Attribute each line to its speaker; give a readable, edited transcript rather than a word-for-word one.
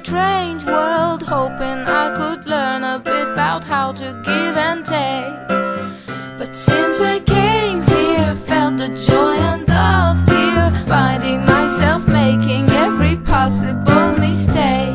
Speaker 1: strange world, hoping I could learn a bit about how to give and take. But since I came here, felt the joy and the fear, finding myself making every possible mistake.